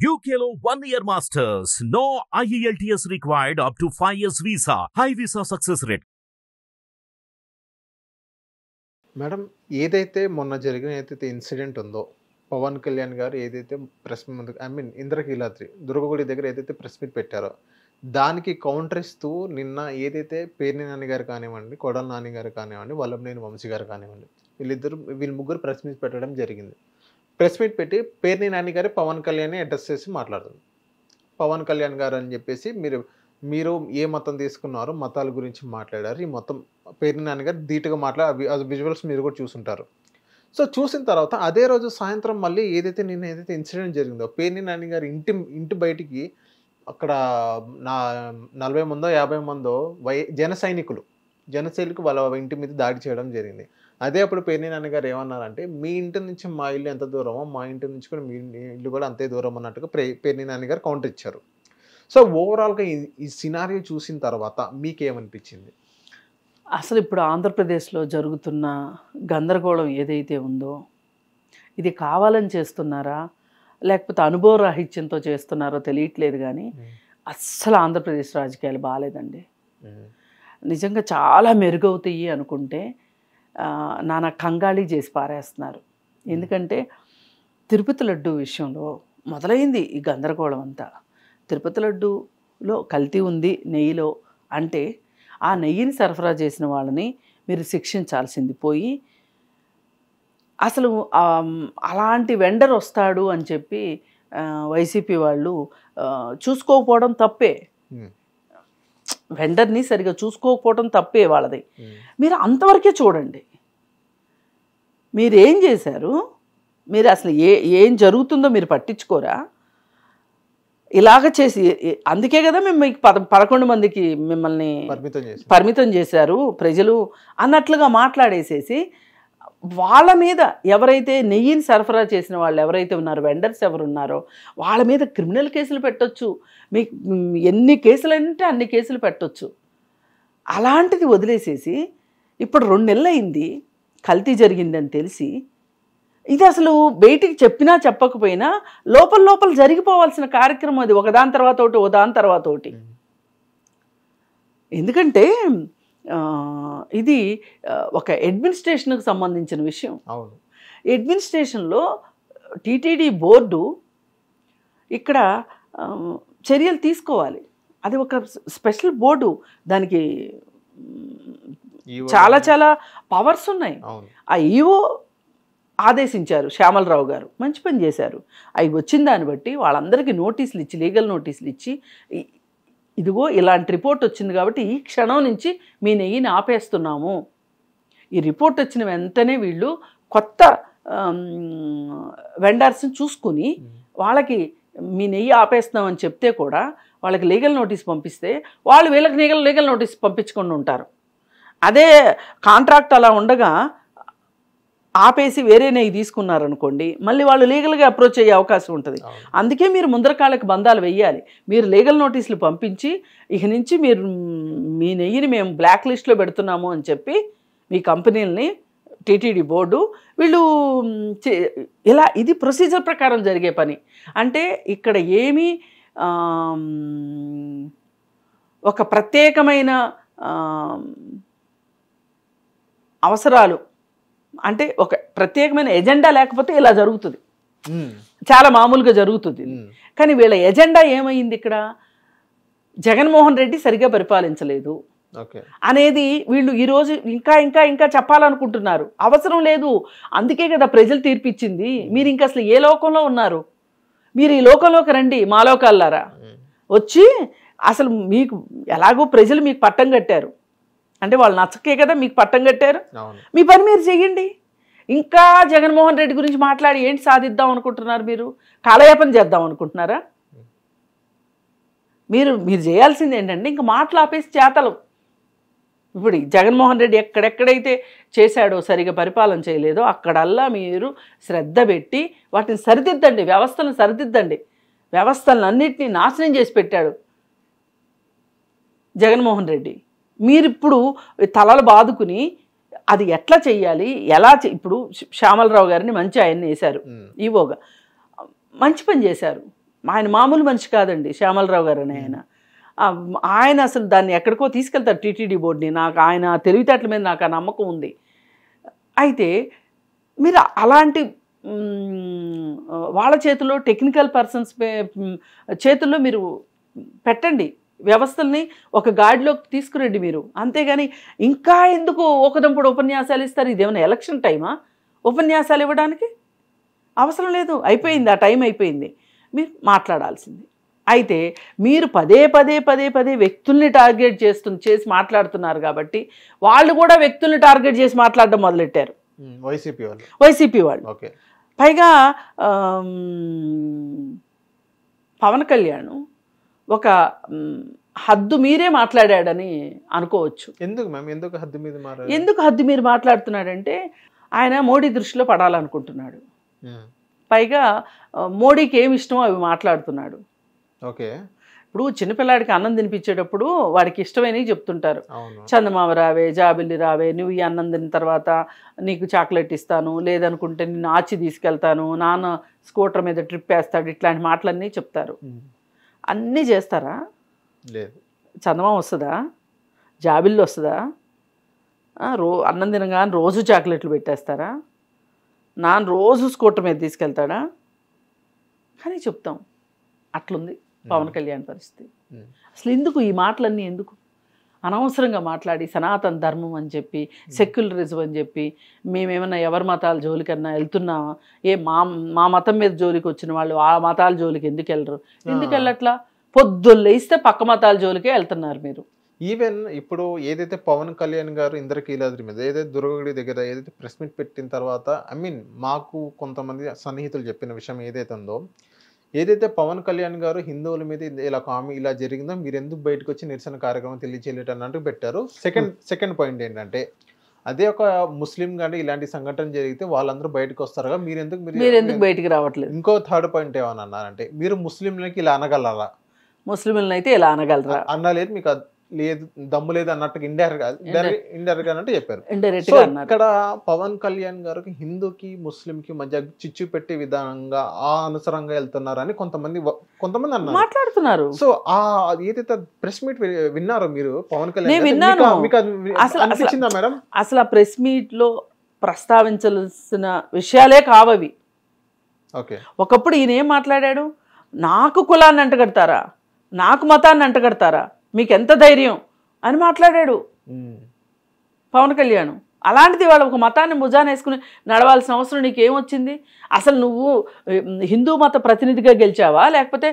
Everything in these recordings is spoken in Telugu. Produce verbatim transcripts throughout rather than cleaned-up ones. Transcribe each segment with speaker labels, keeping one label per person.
Speaker 1: U K లో one year masters. No I E L T S required up to five years visa. High visa success rate.
Speaker 2: Madam ఏదైతే మొన్న జరిగిన ఏదైతే ఇన్సిడెంట్ ఉందో పవన్ కళ్యాణ్ గారు ఏదైతే ప్రెస్ ముందు ఐ మీన్ ఇంద్రకీలాద్రి దుర్గగుడి దగ్గర ఏదైతే ప్రెస్ మీట్ పెట్టారో దానికి కౌంటర్ ఇస్తూ నిన్న ఏదైతే పేర్ని నాని గారు కానివ్వండి కొడాల నాని గారు కానివ్వండి వల్లభనేని వంశీ గారు కానివ్వండి వీళ్ళిద్దరు వీళ్ళు ముగ్గురు ప్రెస్ మీట్ పెట్టడం జరిగింది. ప్రెస్ మీట్ పెట్టి పేర్ని నాని గారు పవన్ కళ్యాణ్ని అడ్రస్ చేసి మాట్లాడుతుంది. పవన్ కళ్యాణ్ గారు అని చెప్పేసి మీరు మీరు ఏ మతం తీసుకున్నారో మతాల గురించి మాట్లాడారు. ఈ మొత్తం పేర్ని నాని గారు ధీటుగా మాట్లాడి అది విజువల్స్ మీరు కూడా చూసుంటారు. సో చూసిన తర్వాత అదే రోజు సాయంత్రం మళ్ళీ ఏదైతే నిన్న ఏదైతే ఇన్సిడెంట్ జరిగిందో పేర్ని నాని గారు ఇంటి ఇంటి బయటికి అక్కడ నా నలభై మందో యాభై మందో వై జన సైనికులు జన సైనికులు వాళ్ళ ఇంటి మీద దాడి చేయడం జరిగింది. అదే అప్పుడు పేర్ని నాని గారు ఏమన్నారంటే మీ ఇంటి నుంచి మా ఇల్లు ఎంత దూరమో మా ఇంటి నుంచి కూడా మీ ఇల్లు కూడా అంతే దూరం అన్నట్టుగా ప్రే పేర్ని నాని గారు కౌంటర్ ఇచ్చారు. సో ఓవరాల్గా ఈ ఈ సినారియో చూసిన తర్వాత మీకేమనిపించింది?
Speaker 3: అసలు ఇప్పుడు ఆంధ్రప్రదేశ్లో జరుగుతున్న గందరగోళం ఏదైతే ఉందో ఇది కావాలని చేస్తున్నారా లేకపోతే అనుభవ రాహిత్యంతో చేస్తున్నారో తెలియట్లేదు. కానీ అస్సలు ఆంధ్రప్రదేశ్ రాజకీయాలు బాగాలేదండి. నిజంగా చాలా మెరుగవుతాయి అనుకుంటే నానా కంగాళీ చేసి పారేస్తున్నారు. ఎందుకంటే తిరుపతి లడ్డు విషయంలో మొదలైంది ఈ గందరగోళం అంతా. తిరుపతి లడ్డూలో కల్తీ ఉంది నెయ్యిలో అంటే ఆ నెయ్యిని సరఫరా చేసిన వాళ్ళని మీరు శిక్షించాల్సింది పోయి అసలు అలాంటి వెండర్ వస్తాడు అని చెప్పి వైసీపీ వాళ్ళు చూసుకోకపోవడం తప్పే. వెండర్ని సరిగా చూసుకోకపోవడం తప్పే వాళ్ళది. మీరు అంతవరకే చూడండి. మీరు ఏం చేశారు? మీరు అసలు ఏ ఏం జరుగుతుందో మీరు పట్టించుకోరా? ఇలాగ చేసి అందుకే కదా మేము మీకు పద పదకొండు మందికి మిమ్మల్ని పరిమితం చేశారు ప్రజలు అన్నట్లుగా మాట్లాడేసేసి వాళ్ళ మీద ఎవరైతే నెయ్యిని సరఫరా చేసిన వాళ్ళు ఎవరైతే ఉన్నారో వెండర్స్ ఎవరు ఉన్నారో వాళ్ళ మీద క్రిమినల్ కేసులు పెట్టొచ్చు. మీకు ఎన్ని కేసులు అంటే అన్ని కేసులు పెట్టొచ్చు. అలాంటిది వదిలేసేసి ఇప్పుడు రెండు నెలలు అయింది కల్తీ జరిగిందని తెలిసి ఇది అసలు బయటికి చెప్పినా చెప్పకపోయినా లోపల లోపల జరిగిపోవాల్సిన కార్యక్రమం అది. ఒకదాని తర్వాత ఒకటి ఒకదాని తర్వాత ఒకటి. ఎందుకంటే ఇది ఒక అడ్మినిస్ట్రేషన్కి సంబంధించిన విషయం. అడ్మినిస్ట్రేషన్లో టీటీడీ బోర్డు ఇక్కడ చర్యలు తీసుకోవాలి. అది ఒక స్పెషల్ బోర్డు. దానికి చాలా చాలా పవర్స్ ఉన్నాయి. ఆ ఈఓ ఆదేశించారు శ్యామలరావు గారు, మంచి పని చేశారు. అవి వచ్చిన దాన్ని బట్టి వాళ్ళందరికీ నోటీసులు ఇచ్చి లీగల్ నోటీసులు ఇచ్చి ఇదిగో ఇలాంటి రిపోర్ట్ వచ్చింది కాబట్టి ఈ క్షణం నుంచి మీ నెయ్యిని ఆపేస్తున్నాము. ఈ రిపోర్ట్ వచ్చిన వెంటనే వీళ్ళు కొత్త వెండర్స్ని చూసుకుని వాళ్ళకి మీ నెయ్యి ఆపేస్తున్నామని చెప్తే కూడా వాళ్ళకి లీగల్ నోటీస్ పంపిస్తే వాళ్ళు వీళ్ళకి లీగల్ లీగల్ నోటీస్ పంపించుకొని ఉంటారు. అదే కాంట్రాక్ట్ అలా ఉండగా ఆపేసి వేరే నెయ్యి తీసుకున్నారనుకోండి మళ్ళీ వాళ్ళు లీగల్గా అప్రోచ్ అయ్యే అవకాశం ఉంటుంది. అందుకే మీరు ముందరకాళ్ళకి బంధాలు వెయ్యాలి. మీరు లీగల్ నోటీసులు పంపించి ఇక నుంచి మీరు మీ నెయ్యిని మేము బ్లాక్ లిస్ట్లో పెడుతున్నాము అని చెప్పి మీ కంపెనీలని టీటీడీ బోర్డు వీళ్ళు ఇలా ఇది ప్రొసీజర్ ప్రకారం జరిగే పని. అంటే ఇక్కడ ఏమీ ఒక ప్రత్యేకమైన అవసరాలు అంటే ఒక ప్రత్యేకమైన ఎజెండా లేకపోతే ఇలా జరుగుతుంది. చాలా మామూలుగా జరుగుతుంది. కానీ వీళ్ళ ఎజెండా ఏమైంది? ఇక్కడ జగన్మోహన్ రెడ్డి సరిగా పరిపాలించలేదు అనేది వీళ్ళు ఈరోజు ఇంకా ఇంకా ఇంకా చెప్పాలనుకుంటున్నారు. అవసరం లేదు. అందుకే కదా ప్రజలు తీర్పిచ్చింది. మీరు ఇంకా అసలు ఏ లోకంలో ఉన్నారు? మీరు ఈ లోకంలోకి రండి మా లోకాలారా వచ్చి అసలు మీకు ఎలాగో ప్రజలు మీకు పట్టం కట్టారు అంటే వాళ్ళు నచ్చకే కదా మీకు పట్టం కట్టారు. మీ పని మీరు చెయ్యండి. ఇంకా జగన్మోహన్ రెడ్డి గురించి మాట్లాడి ఏంటి సాధిద్దాం అనుకుంటున్నారు? మీరు కాలయాపన చేద్దాం అనుకుంటున్నారా? మీరు మీరు చేయాల్సింది ఏంటంటే ఇంకా మాటలు ఆపేసి చేతలు. ఇప్పుడు జగన్మోహన్ రెడ్డి ఎక్కడెక్కడైతే చేశాడో సరిగా పరిపాలన చేయలేదో అక్కడల్లా మీరు శ్రద్ధ పెట్టి వాటిని సరిదిద్దండి. వ్యవస్థలను సరిదిద్దండి. వ్యవస్థలను అన్నింటినీ నాశనం చేసి పెట్టాడు జగన్మోహన్ రెడ్డి. మీరు ఇప్పుడు తలలు బాదుకుని అది ఎట్లా చెయ్యాలి ఎలా ఇప్పుడు శ్యామలరావు గారిని మంచి ఆయన్ని వేశారు ఈవోగా. మంచి పని చేశారు. ఆయన మామూలు మనిషి కాదండి శ్యామలరావు గారు అని ఆయన ఆయన అసలు దాన్ని ఎక్కడికో తీసుకెళ్తారు టీటీడీ బోర్డుని. నాకు ఆయన తెలివితేటల మీద నాకు ఆ నమ్మకం ఉంది. అయితే మీరు అలాంటి వాళ్ళ చేతుల్లో టెక్నికల్ పర్సన్స్ చేతుల్లో మీరు పెట్టండి వ్యవస్థల్ని, ఒక గాడిలోకి తీసుకురండి మీరు. అంతేగాని ఇంకా ఎందుకు ఒకదంపుడు ఉపన్యాసాలు ఇస్తారు? ఇదేమైనా ఎలక్షన్ టైమా ఉపన్యాసాలు ఇవ్వడానికి? అవసరం లేదు, అయిపోయింది, ఆ టైం అయిపోయింది, మీరు మాట్లాడాల్సింది. అయితే మీరు పదే పదే పదే పదే వ్యక్తుల్ని టార్గెట్ చేస్తు చేసి మాట్లాడుతున్నారు కాబట్టి వాళ్ళు కూడా వ్యక్తుల్ని టార్గెట్ చేసి మాట్లాడడం మొదలెట్టారు
Speaker 2: వైసీపీ వాళ్ళు
Speaker 3: వైసీపీ వాళ్ళు పైగా పవన్ కళ్యాణ్ ఒక హద్దు మీరే మాట్లాడాడని అనుకోవచ్చు.
Speaker 2: ఎందుకు మ్యామ్ ఎందుకు హద్దు మీద
Speaker 3: ఎందుకు హద్దు మీరు మాట్లాడుతున్నాడంటే ఆయన మోడీ దృష్టిలో పడాలనుకుంటున్నాడు. పైగా మోడీకి ఏమి ఇష్టమో అవి మాట్లాడుతున్నాడు.
Speaker 2: ఓకే,
Speaker 3: ఇప్పుడు చిన్నపిల్లాడికి అన్నం తినిపించేటప్పుడు వాడికి ఇష్టమైనవి చెప్తుంటారు. చందమామ రావే, జాబిల్లి రావే, నువ్వు ఈ అన్నం తిన్న తర్వాత నీకు చాక్లెట్ ఇస్తాను, లేదనుకుంటే నిన్ను ఆచి తీసుకెళ్తాను, నాన్న స్కూటర్ మీద ట్రిప్ వేస్తాడు, ఇట్లాంటి మాటలన్నీ చెప్తారు. అన్నీ చేస్తారా?
Speaker 2: లేదు.
Speaker 3: చందమామ వస్తుందా? జాబిల్లి వస్తుందా? రో అన్నం తినగానే రోజు చాక్లెట్లు పెట్టేస్తారా? నాన్న రోజు స్కూటర్ మీద తీసుకెళ్తాడా? అని చెప్తాం. అట్లుంది పవన్ కళ్యాణ్ పరిస్థితి. అసలు ఎందుకు ఈ మాటలన్నీ ఎందుకు అనవసరంగా మాట్లాడి సనాతన ధర్మం అని చెప్పి, సెక్యులరిజం అని చెప్పి, మేమేమన్నా ఎవరి మతాల జోలికన్నా వెళ్తున్నామా? ఏ మా మా మతం మీద జోలికి వచ్చిన వాళ్ళు ఆ మతాల జోలికి ఎందుకు వెళ్ళరు? ఎందుకు వెళ్ళట్లా? పొద్దున్న లేస్తే పక్క మతాల జోలికే వెళ్తున్నారు మీరు.
Speaker 2: ఈవెన్ ఇప్పుడు ఏదైతే పవన్ కళ్యాణ్ గారు ఇంద్రకీలాద్రి మీద ఏదైతే దుర్గగుడి దగ్గర ఏదైతే ప్రెస్ మీట్ పెట్టిన తర్వాత, ఐ మీన్ మాకు కొంతమంది సన్నిహితులు చెప్పిన విషయం ఏదైతే ఉందో, ఏదైతే పవన్ కళ్యాణ్ గారు హిందువుల మీద ఇలా కామె ఇలా జరిగిందో మీరు ఎందుకు బయటకు వచ్చి నిరసన కార్యక్రమం తెలియచేయలేట అన్నట్టు పెట్టారు. సెకండ్ సెకండ్ పాయింట్ ఏంటంటే, అదే ఒక ముస్లిం కానీ ఇలాంటి సంఘటన జరిగితే వాళ్ళందరూ బయటకు వస్తారుగా, మీరు ఎందుకు
Speaker 3: మీరు ఎందుకు బయటికి రావట్లేదు?
Speaker 2: ఇంకో థర్డ్ పాయింట్ ఏమన్నా అన్నారంటే, మీరు ముస్లింలకి ఇలా అనగలరా?
Speaker 3: ముస్లింలను అయితే ఇలా అనగలరా
Speaker 2: అన్నలేదు, మీకు లేదు దమ్ము లేదు అన్నట్టుగా ఇండైరెక్ట్ ఇండైరెక్ట్ అన్నట్టు చెప్పారు. ఇక్కడ పవన్ కళ్యాణ్ గారికి హిందూకి ముస్లింకి మధ్య చిచ్చు పెట్టే విధానంగా ఆ అనుసరంగా వెళ్తున్నారని కొంతమంది కొంతమంది అన్నారు, మాట్లాడుతున్నారు. సో ఆ ఏదైతే ప్రెస్ మీట్ విన్నారో మీరు పవన్ కళ్యాణ్, అనిపించిందా మేడం?
Speaker 3: అసలు ఆ ప్రెస్ మీట్ లో ప్రస్తావించాల్సిన విషయాలే కావవి.
Speaker 2: ఓకే,
Speaker 3: ఒకప్పుడు ఈయన ఏం మాట్లాడాడు? నాకు కులాన్ని అంటగడతారా, నాకు మతాన్ని అంటగడతారా, మీకు ఎంత ధైర్యం అని మాట్లాడాడు పవన్ కళ్యాణ్. అలాంటిది వాళ్ళు ఒక మతాన్ని భుజాన వేసుకుని నడవాల్సిన అవసరం నీకేమొచ్చింది? అసలు నువ్వు హిందూ మత ప్రతినిధిగా గెలిచావా, లేకపోతే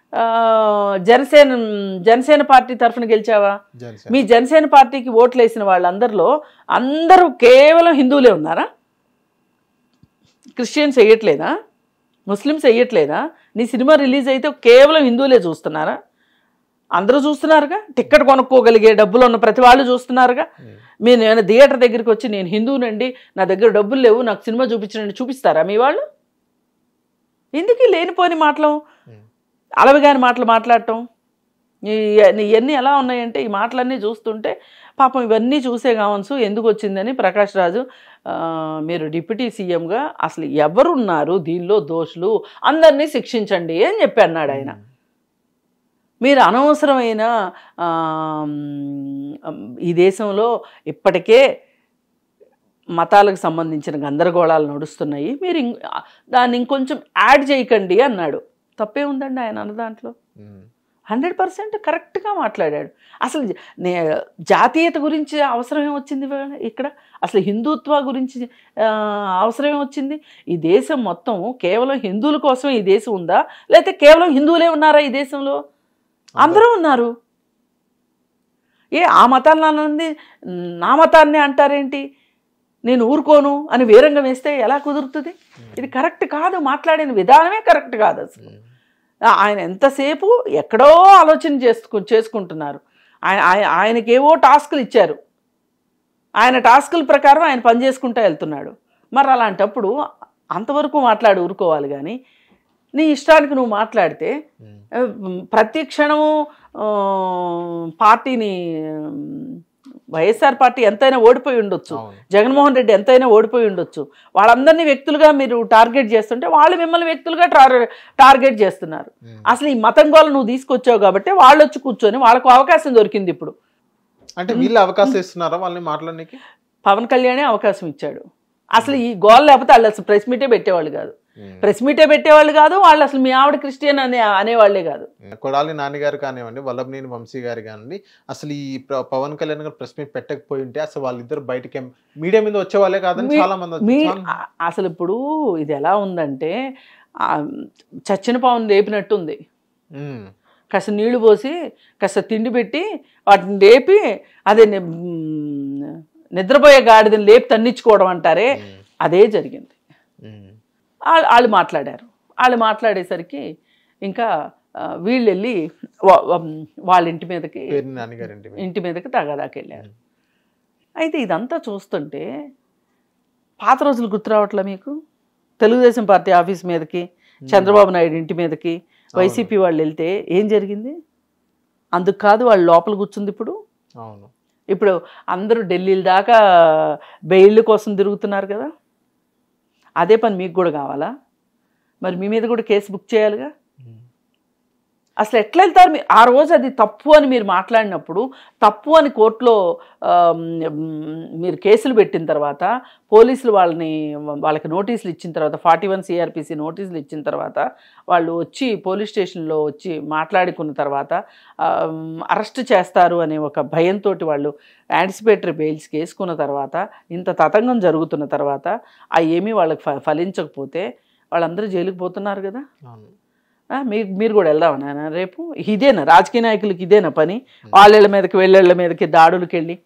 Speaker 3: జనసేన జనసేన పార్టీ తరఫున గెలిచావా? మీ జనసేన పార్టీకి ఓట్లు వేసిన వాళ్ళందరిలో అందరూ కేవలం హిందువులే ఉన్నారా? క్రిస్టియన్స్ వేయట్లేదా? ముస్లిమ్స్ వేయట్లేదా? నీ సినిమా రిలీజ్ అయితే కేవలం హిందువులే చూస్తున్నారా? అందరూ చూస్తున్నారుగా, టికెట్ కొనుక్కోగలిగే డబ్బులు ఉన్న ప్రతి వాళ్ళు చూస్తున్నారుగా. మీరు నేను థియేటర్ దగ్గరికి వచ్చి నేను హిందువునండి, నా దగ్గర డబ్బులు లేవు, నాకు సినిమా చూపించండి చూపిస్తారా మీ వాళ్ళు? ఎందుకు లేనిపోని మాటలు, అలవిగాని మాటలు మాట్లాడటం? ఇవన్నీ ఎలా ఉన్నాయంటే, ఈ మాటలన్నీ చూస్తుంటే పాపం ఇవన్నీ చూసే కావచ్చు ఎందుకు వచ్చిందని ప్రకాష్ రాజు మీరు డిప్యూటీ సీఎంగా అసలు ఎవరున్నారు దీనిలో దోషులు, అందరినీ శిక్షించండి అని చెప్పి అన్నాడు ఆయన. మీరు అనవసరమైన ఈ దేశంలో ఇప్పటికే మతాలకు సంబంధించిన గందరగోళాలు నడుస్తున్నాయి, మీరు దాన్ని ఇంకొంచెం యాడ్ చేయకండి అన్నాడు. తప్పే ఉందండి ఆయన అన్న దాంట్లో? హండ్రెడ్ పర్సెంట్ కరెక్ట్గా మాట్లాడాడు. అసలు నే జాతీయత గురించి అవసరమే వచ్చింది ఇక్కడ? అసలు హిందుత్వ గురించి అవసరమే వచ్చింది? ఈ దేశం మొత్తం కేవలం హిందువుల కోసమే ఈ దేశం ఉందా, లేకపోతే కేవలం హిందువులే ఉన్నారా ఈ దేశంలో? అందరూ ఉన్నారు. ఏ ఆ మతాన్ని అన్నది నా మతాన్ని అంటారేంటి? నేను ఊరుకోను అని వీరంగం వేస్తే ఎలా కుదురుతుంది? ఇది కరెక్ట్ కాదు, మాట్లాడిన విధానమే కరెక్ట్ కాదు. అసలు ఆయన ఎంతసేపు ఎక్కడో ఆలోచన చేసుకు చేసుకుంటున్నారు. ఆయన ఆయనకేవో టాస్కులు ఇచ్చారు, ఆయన టాస్కుల ప్రకారం ఆయన పని చేసుకుంటూ వెళ్తున్నాడు. మరి అలాంటప్పుడు అంతవరకు మాట్లాడి ఊరుకోవాలి కానీ నీ ఇష్టానికి నువ్వు మాట్లాడితే ప్రతి క్షణము పార్టీని వైఎస్ఆర్ పార్టీ ఎంతైనా ఓడిపోయి ఉండొచ్చు, జగన్మోహన్ రెడ్డి ఎంతైనా ఓడిపోయి ఉండొచ్చు, వాళ్ళందరినీ వ్యక్తులుగా మీరు టార్గెట్ చేస్తుంటే వాళ్ళు మిమ్మల్ని వ్యక్తులుగా టార్గెట్ చేస్తున్నారు. అసలు ఈ మతం గోల నువ్వు తీసుకొచ్చావు కాబట్టి వాళ్ళు వచ్చి కూర్చొని వాళ్ళకు అవకాశం దొరికింది. ఇప్పుడు
Speaker 2: అంటే వీళ్ళు అవకాశం ఇస్తున్నారా వాళ్ళని మాట్లాడడానికి?
Speaker 3: పవన్ కళ్యాణే అవకాశం ఇచ్చాడు. అసలు ఈ గోల్ లేకపోతే వాళ్ళు అసలు ప్రెస్ మీటే పెట్టేవాళ్ళు కాదు, ప్రెస్ మీటే పెట్టేవాళ్ళు కాదు, వాళ్ళు అసలు మీ ఆవిడ క్రిస్టియన్ అనే అనేవాళ్లే కాదు.
Speaker 2: కొడాలి నాన్నగారు కానివ్వండి, వల్లభనేని వంశీ గారు కానివ్వండి, అసలు ఈ పవన్ కళ్యాణ్ గారు ప్రెస్ మీట్ పెట్టకపోయి ఉంటే అసలు వాళ్ళిద్దరు బయటకి మీడియా మీద వచ్చే వాళ్ళే కాదని చాలా మంది.
Speaker 3: అసలు ఇప్పుడు ఇది ఎలా ఉందంటే చచ్చిన పవన్ లేపినట్టుంది. కాస్త నీళ్లు పోసి కాస్త తిండి పెట్టి వాటిని లేపి అదే నిద్రపోయే గాడిదని లేపి తన్నించుకోవడం అంటారే, అదే జరిగింది. వాళ్ళు మాట్లాడారు. వాళ్ళు మాట్లాడేసరికి ఇంకా వీళ్ళు వెళ్ళి వాళ్ళ ఇంటి మీదకి ఇంటి మీదకి తగాదాకి వెళ్ళారు. అయితే ఇదంతా చూస్తుంటే పాత రోజులు గుర్తు రావట్లే మీకు? తెలుగుదేశం పార్టీ ఆఫీస్ మీదకి, చంద్రబాబు నాయుడు ఇంటి మీదకి వైసీపీ వాళ్ళు వెళ్తే ఏం జరిగింది? అందుకు కాదు వాళ్ళు లోపల కూర్చుంది. ఇప్పుడు ఇప్పుడు అందరూ ఢిల్లీల దాకా బెయిల్ కోసం తిరుగుతున్నారు కదా, అదే పని మీకు కూడా కావాలా? మరి మీ మీద కూడా కేసు బుక్ చేయాలిగా. అసలు ఎట్లా వెళ్తారు? ఆ రోజు అది తప్పు అని మీరు మాట్లాడినప్పుడు, తప్పు అని కోర్టులో మీరు కేసులు పెట్టిన తర్వాత, పోలీసులు వాళ్ళని వాళ్ళకి నోటీసులు ఇచ్చిన తర్వాత, ఫార్టీ వన్ సిఆర్పిసి నోటీసులు ఇచ్చిన తర్వాత, వాళ్ళు వచ్చి పోలీస్ స్టేషన్లో వచ్చి మాట్లాడుకున్న తర్వాత అరెస్ట్ చేస్తారు అనే ఒక భయంతో వాళ్ళు యాంటిసిపేటరీ బెయిల్స్కి వేసుకున్న తర్వాత, ఇంత తతంగం జరుగుతున్న తర్వాత ఆ ఏమీ వాళ్ళకి ఫ ఫలించకపోతే వాళ్ళందరూ జైలుకి పోతున్నారు కదా. మీరు మీరు కూడా వెళ్దామన్నా రేపు? ఇదేనా రాజకీయ నాయకులకి ఇదేనా పని? వాళ్ళ మీదకి వెళ్ళేళ్ళ మీదకి దాడులకి వెళ్ళి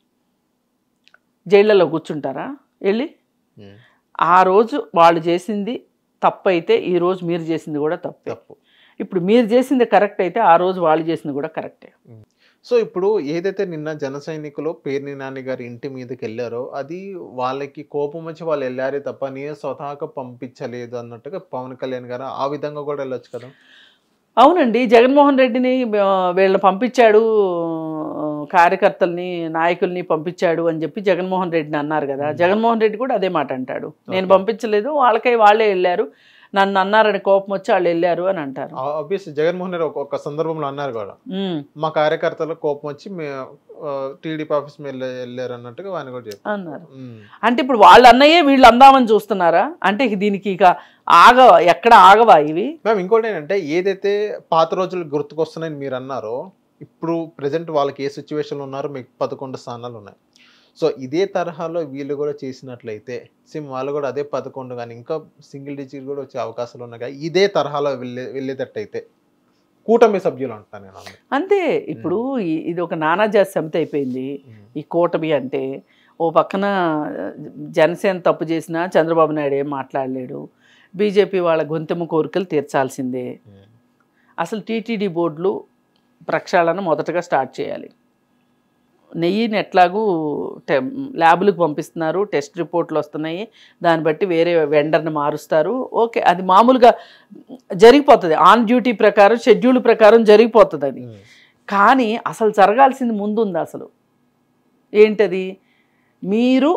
Speaker 3: జైళ్ళలో కూర్చుంటారా వెళ్ళి? ఆ రోజు వాళ్ళు చేసింది తప్పు అయితే ఈ రోజు మీరు చేసింది కూడా తప్పే. ఇప్పుడు మీరు చేసింది కరెక్ట్ అయితే ఆ రోజు వాళ్ళు చేసింది కూడా కరెక్టే.
Speaker 2: సో ఇప్పుడు ఏదైతే నిన్న జన సైనికులు పేర్ని నాని గారి ఇంటి మీదకి వెళ్ళారో అది వాళ్ళకి కోపం వచ్చి వాళ్ళు వెళ్ళారే తప్ప నేను స్వతహాగా పంపించలేదు అన్నట్టుగా పవన్ కళ్యాణ్ గారు ఆ విధంగా కూడా వెళ్ళొచ్చు కదా.
Speaker 3: అవునండి, జగన్మోహన్ రెడ్డిని వీళ్ళని పంపించాడు, కార్యకర్తల్ని నాయకుల్ని పంపించాడు అని చెప్పి జగన్మోహన్ రెడ్డిని అన్నారు కదా. జగన్మోహన్ రెడ్డి కూడా అదే మాట అంటాడు, నేను పంపించలేదు, వాళ్ళకై వాళ్ళే వెళ్ళారు, నన్ను అన్నారని కోపం వచ్చి వాళ్ళు వెళ్ళారు అని అంటారు.
Speaker 2: ఆబ్వియస్లీ జగన్మోహన్ రెడ్డి ఒక సందర్భంలో అన్నారు కూడా, మా కార్యకర్తలకు కోపం వచ్చి టీడీపీ ఆఫీస్ వెళ్ళారు అన్నట్టుగా ఆయన కూడా చెప్పారు
Speaker 3: అన్నారు. అంటే ఇప్పుడు వాళ్ళు అన్నయ్యే వీళ్ళు అందామని చూస్తున్నారా? అంటే దీనికి ఇక ఆగ ఎక్కడ ఆగవా ఇవి?
Speaker 2: మ్యామ్ ఇంకోటి ఏంటంటే ఏదైతే పాత రోజులు గుర్తుకొస్తున్నాయని మీరు అన్నారో, ఇప్పుడు ప్రజెంట్ వాళ్ళకి ఏ సిచ్యువేషన్లో ఉన్నారో మీకు పదకొండు స్థానాలు ఉన్నాయి. సో ఇదే తరహాలో వీళ్ళు కూడా చేసినట్లయితే సేమ్ వాళ్ళు కూడా అదే పదకొండు కానీ ఇంకా సింగిల్ డిజిట్ కూడా వచ్చే అవకాశాలు ఉన్నాయి కదా. ఇదే తరహాలో వెళ్ళే వెళ్ళేటట్టయితే కూటమి సభ్యులు అంటాను నేను
Speaker 3: అంతే. ఇప్పుడు ఇది ఒక నానాజాతి సమితి అయిపోయింది ఈ కూటమి అంటే. ఓ పక్కన జనసేన తప్పు చేసినా చంద్రబాబు నాయుడు ఏం మాట్లాడలేడు, బీజేపీ వాళ్ళ గొంతెమ్మ కోరికలు తీర్చాల్సిందే. అసలు టీటీడీ బోర్డులు ప్రక్షాళన మొదటగా స్టార్ట్ చేయాలి. నెయ్యిని ఎట్లాగూ టె ల్యాబులకు పంపిస్తున్నారు, టెస్ట్ రిపోర్ట్లు వస్తున్నాయి, దాన్ని బట్టి వేరే వెండర్ని మారుస్తారు, ఓకే అది మామూలుగా జరిగిపోతుంది, ఆన్ డ్యూటీ ప్రకారం షెడ్యూల్ ప్రకారం జరిగిపోతుంది అది. కానీ అసలు జరగాల్సింది ముందుంది. అసలు ఏంటది? మీరు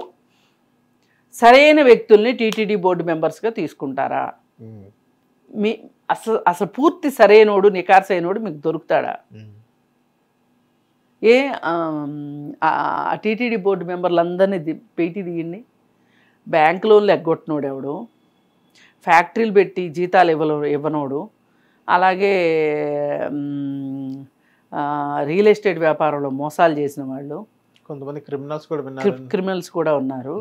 Speaker 3: సరైన వ్యక్తుల్ని టీటీడీ బోర్డు మెంబర్స్గా తీసుకుంటారా? మీ అసలు అసలు పూర్తి సరైనోడు నికార్సైనోడు మీకు దొరుకుతాడా? ఏ టీటీడీ బోర్డు మెంబర్లందరినీ పెట్టి దిగింది, బ్యాంక్ లోన్లు ఎగ్గొట్టినోడు ఎవడు, ఫ్యాక్టరీలు పెట్టి జీతాలు ఇవ్వ ఇవ్వనోడు, అలాగే రియల్ ఎస్టేట్ వ్యాపారంలో మోసాలు చేసిన వాళ్ళు,
Speaker 2: కొంతమంది క్రిమినల్స్ కూడా
Speaker 3: క్రిమినల్స్ కూడా ఉన్నారు.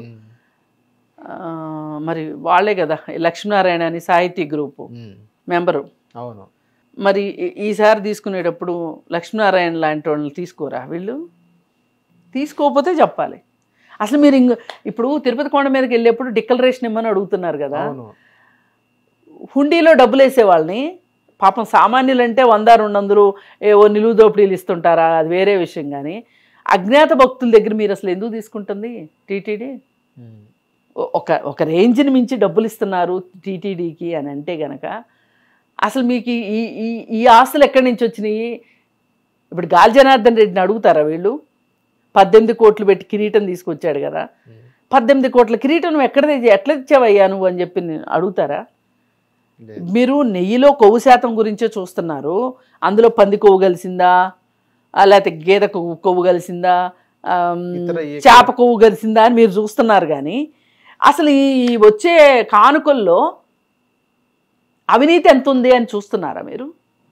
Speaker 3: మరి వాళ్ళే కదా లక్ష్మీనారాయణ అని సాహితీ గ్రూపు మెంబరు.
Speaker 2: అవును.
Speaker 3: మరి ఈసారి తీసుకునేటప్పుడు లక్ష్మీనారాయణ లాంటి వాళ్ళని తీసుకోరా వీళ్ళు? తీసుకోకపోతే చెప్పాలి. అసలు మీరు ఇంక ఇప్పుడు తిరుపతి కొండ మీదకి వెళ్ళేప్పుడు డిక్లరేషన్ ఇమ్మని అడుగుతున్నారు కదా. హుండీలో డబ్బులు వేసే వాళ్ళని పాపం సామాన్యులు అంటే వంద రెండు వందలు ఏవో నిలువు దోపిడీలు ఇస్తుంటారా, అది వేరే విషయం. కానీ అజ్ఞాత భక్తుల దగ్గర మీరు అసలు ఎందుకు తీసుకుంటుంది టీటీడీ? ఒక ఒక రేంజ్ని మించి డబ్బులు ఇస్తున్నారు టీటీడీకి అని అంటే గనక అసలు మీకు ఈ ఈ ఈ ఆస్తులు ఎక్కడి నుంచి వచ్చినాయి? ఇప్పుడు గాలి జనార్దన్ రెడ్డిని అడుగుతారా వీళ్ళు? పద్దెనిమిది కోట్లు పెట్టి కిరీటం తీసుకొచ్చాడు కదా, పద్దెనిమిది కోట్ల కిరీటం నువ్వు ఎక్కడ తెచ్చి ఎట్లా తెచ్చావయ్యా నువ్వు అని చెప్పి అడుగుతారా? మీరు నెయ్యిలో కొవ్వు శాతం గురించే చూస్తున్నారు, అందులో పంది కొవ్వు కలిసిందా లేకపోతే గేదె కొవ్వు కొవ్వు కలిసిందా చేప కొవ్వు కలిసిందా అని మీరు చూస్తున్నారు. కానీ అసలు ఈ వచ్చే కానుకల్లో అవినీతి ఎంత ఉంది అని చూస్తున్నారా మీరు?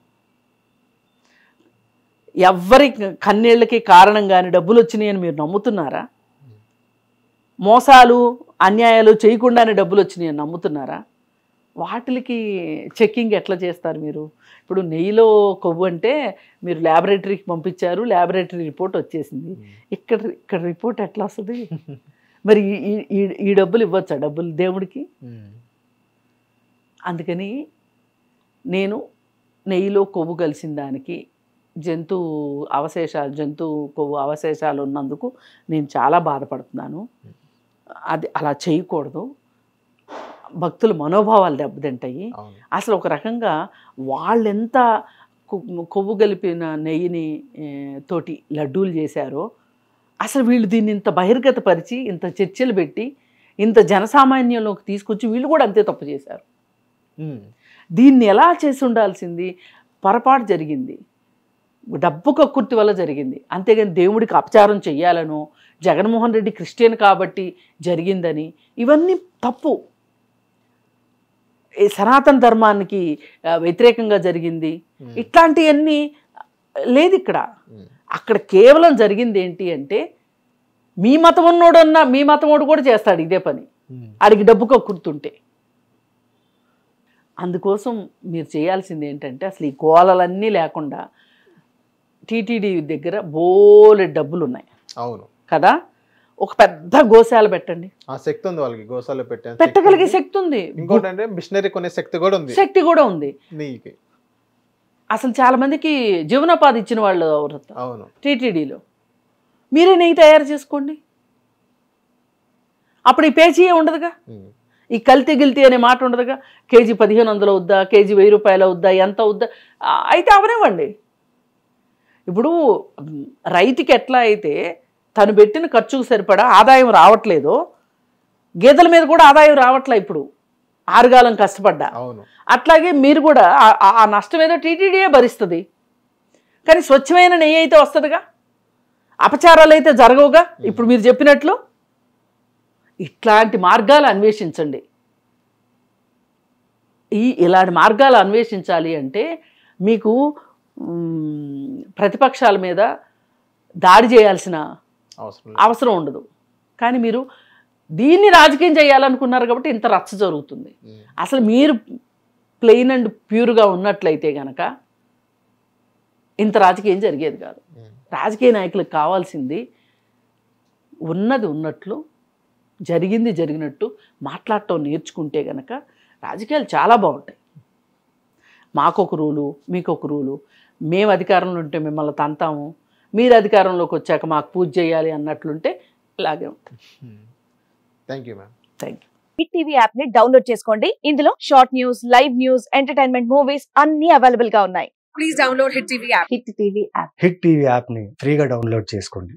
Speaker 3: ఎవ్వరి కన్నీళ్ళకి కారణం కానీ డబ్బులు వచ్చినాయని మీరు నమ్ముతున్నారా? మోసాలు అన్యాయాలు చేయకుండానే డబ్బులు వచ్చినాయని నమ్ముతున్నారా? వాటికి చెక్కింగ్ ఎట్లా చేస్తారు మీరు? ఇప్పుడు నెయ్యిలో కొవ్వు అంటే మీరు ల్యాబొరేటరీకి పంపించారు, ల్యాబొరేటరీ రిపోర్ట్ వచ్చేసింది. ఇక్కడ ఇక్కడ రిపోర్ట్ ఎట్లా వస్తుంది? మరి ఈ ఈ డబ్బులు ఇవ్వచ్చా డబ్బులు దేవుడికి? అందుకని నేను నెయ్యిలో కొవ్వు కలిసిన దానికి జంతు అవశేషాలు జంతు కొవ్వు అవశేషాలు ఉన్నందుకు నేను చాలా బాధపడుతున్నాను. అది అలా చేయకూడదు. భక్తుల మనోభావాలు దెబ్బతింటాయి. అసలు ఒక రకంగా వాళ్ళెంత కొవ్వు కలిపిన నెయ్యిని తోటి లడ్డూలు చేశారో అసలు వీళ్ళు దీన్ని ఇంత బహిర్గతపరిచి ఇంత చర్చలు పెట్టి ఇంత జనసామాన్యంలోకి తీసుకొచ్చి వీళ్ళు కూడా అంతే తప్పు చేశారు. దీన్ని ఎలా చేసి ఉండాల్సింది? పొరపాటు జరిగింది, డబ్బు కక్కుర్తి వల్ల జరిగింది, అంతేగాని దేవుడికి అపచారం చెయ్యాలనో జగన్మోహన్ రెడ్డి క్రిస్టియన్ కాబట్టి జరిగిందని ఇవన్నీ తప్పు. సనాతన ధర్మానికి వ్యతిరేకంగా జరిగింది ఇట్లాంటివన్నీ లేదు ఇక్కడ. అక్కడ కేవలం జరిగింది ఏంటి అంటే మీ మతం ఉన్నోడన్నా మీ మతమోడు కూడా చేస్తాడు ఇదే పని, ఆడికి డబ్బు కక్కుర్తుంటే. అందుకోసం మీరు చేయాల్సింది ఏంటంటే అసలు ఈ గోళలన్నీ లేకుండా టీటీడీ దగ్గర బోలెడు డబ్బులు ఉన్నాయి. అవును కదా, ఒక పెద్ద గోశాల పెట్టండి.
Speaker 2: ఆ శక్తి ఉంది వాళ్ళకి, గోశాల పెట్టే
Speaker 3: పెట్టగలిగే శక్తి ఉంది.
Speaker 2: ఇంకోటి అంటే మిషనరీ కొనే శక్తి కూడా ఉంది.
Speaker 3: శక్తి కూడా ఉంది. అసలు చాలా మందికి జీవనోపాధి ఇచ్చిన వాళ్ళు అవును టీటీడీలో. మీరే నెయ్యి తయారు చేసుకోండి, అప్పుడు ఈ పేచీయే ఉండదుగా, ఈ కల్తీ గిల్తీ అనే మాట ఉండదుగా. కేజీ పదిహేను వందలు అవుద్దా, కేజీ వెయ్యి రూపాయలు అవుద్దా, ఎంత అవుద్దా అయితే అవనివ్వండి. ఇప్పుడు రైతుకి ఎట్లా అయితే తను పెట్టిన ఖర్చుకు సరిపడా ఆదాయం రావట్లేదో గేదెల మీద కూడా ఆదాయం రావట్లే ఇప్పుడు ఆరుగాలం కష్టపడ్డా. అట్లాగే మీరు కూడా ఆ నష్టం ఏదో టీటీడీయే భరిస్తుంది, కానీ స్వచ్ఛమైన నెయ్యి అయితే వస్తుందిగా, అపచారాలు అయితే జరగవుగా. ఇప్పుడు మీరు చెప్పినట్లు ఇట్లాంటి మార్గాలు అన్వేషించండి. ఈ ఇలాంటి మార్గాలు అన్వేషించాలి అంటే మీకు ప్రతిపక్షాల మీద దాడి చేయాల్సిన అవసరం ఉండదు. కానీ మీరు దీన్ని రాజకీయం చేయాలనుకున్నారు కాబట్టి ఇంత రచ్చ జరుగుతుంది. అసలు మీరు ప్లెయిన్ అండ్ ప్యూర్గా ఉన్నట్లయితే కనుక ఇంత రాజకీయం జరిగేది కాదు. రాజకీయ నాయకులకు కావాల్సింది ఉన్నది ఉన్నట్లు జరిగింది జరిగినట్టు మాట్లాడటం నేర్చుకుంటే కనుక రాజకీయాలు చాలా బాగుంటాయి. మాకొక రూలు మీకొక రూలు, మేము అధికారంలో ఉంటే మిమ్మల్ని తంతాము, మీరు అధికారంలోకి వచ్చాక మాకు పూజ చేయాలి అన్నట్లుంటే ఇలాగే ఉంటుంది.
Speaker 2: Thank you ma'am.
Speaker 3: Thank you.
Speaker 4: Hit TV app ని డౌన్లోడ్ చేసుకోండి. ఇందులో short news, live news, entertainment movies అన్ని అవైలబుల్ గా ఉన్నాయి. Please download Hit TV app. Hit TV app
Speaker 5: Hit TV app ని ఫ్రీగా డౌన్లోడ్ చేసుకోండి.